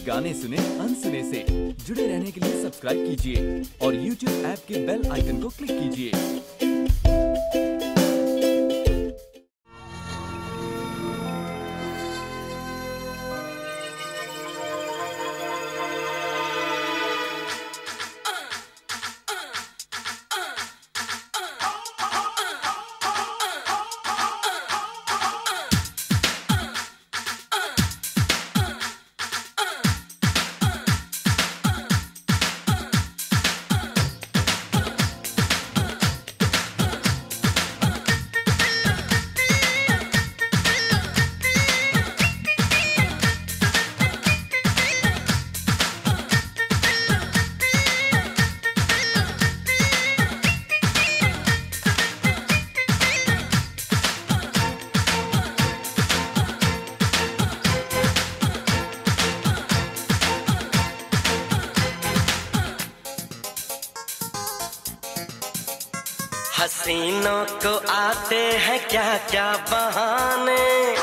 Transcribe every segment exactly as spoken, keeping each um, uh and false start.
गाने सुने अनसुने से। जुड़े रहने के लिए सब्सक्राइब कीजिए और यूट्यूब ऐप के बेल आइकन को क्लिक कीजिए। हसीनों को आते हैं क्या क्या बहाने,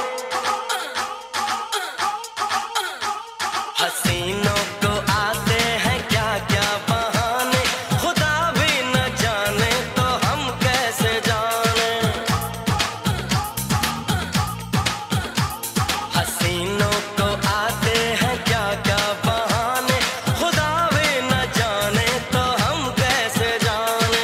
हसीनों को आते हैं क्या क्या बहाने, खुदा भी न जाने तो हम कैसे जाने। हसीनों को आते हैं क्या क्या बहाने, खुदा भी न जाने तो हम कैसे जाने।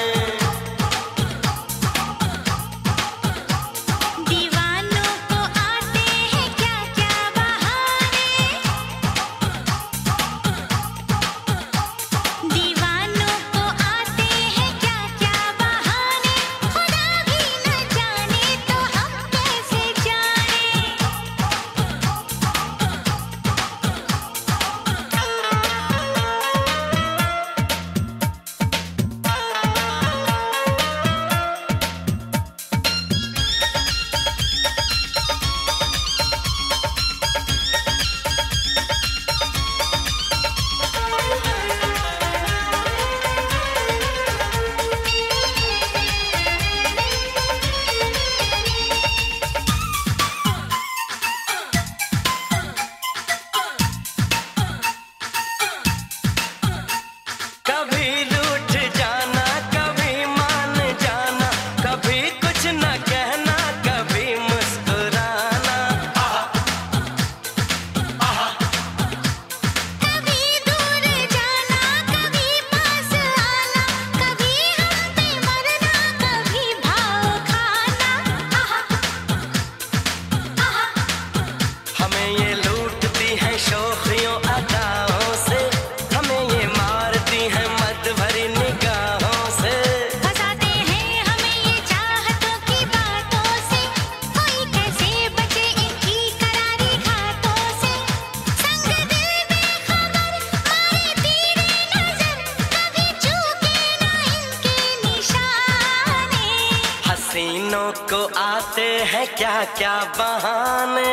हसीनों को आते हैं क्या क्या बहाने,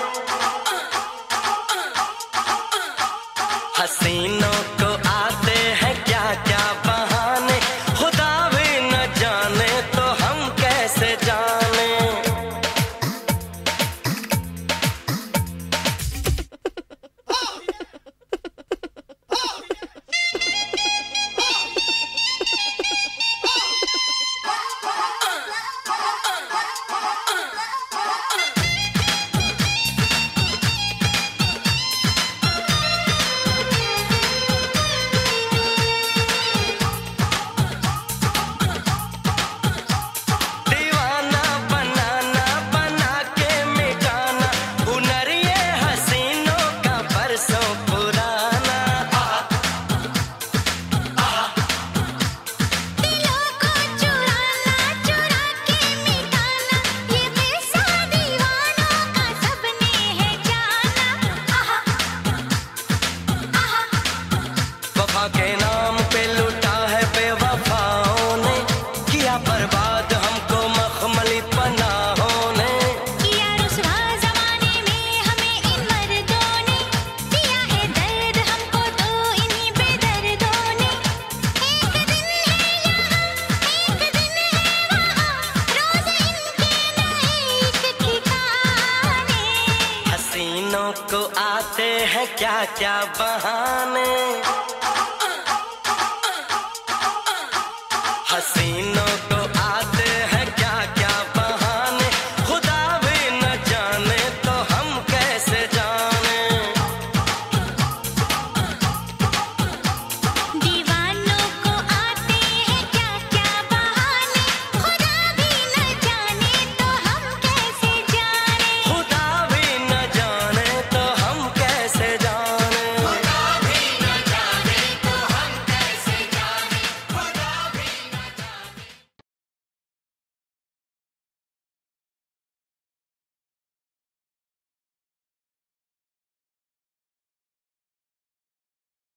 हसीनों को आते हैं क्या क्या बहाने, खुदा भी न जाने तो हम कैसे जाने। दिलों को आते हैं क्या क्या बहाने।